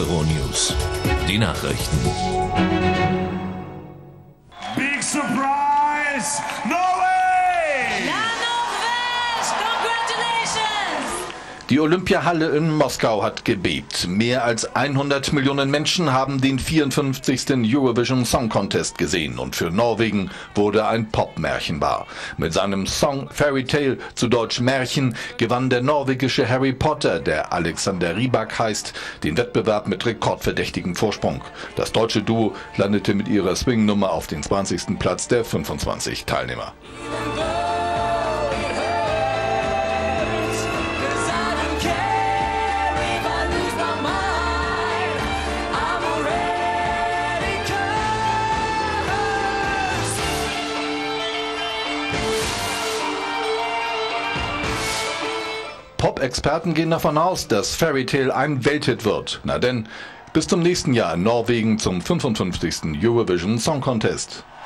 Euronews. Die Nachrichten. Big surprise! Norway! La Norvège! Congratulations! Die Olympiahalle in Moskau hat gebebt. Mehr als 100 Millionen Menschen haben den 54. Eurovision Song Contest gesehen und für Norwegen wurde ein Popmärchen wahr. Mit seinem Song Fairy Tale, zu Deutsch Märchen, gewann der norwegische Harry Potter, der Alexander Rybak heißt, den Wettbewerb mit rekordverdächtigem Vorsprung. Das deutsche Duo landete mit ihrer Swing-Nummer auf den 20. Platz der 25 Teilnehmer. Pop-Experten gehen davon aus, dass Fairy Tale ein Welthit wird. Na denn, bis zum nächsten Jahr in Norwegen zum 55. Eurovision Song Contest.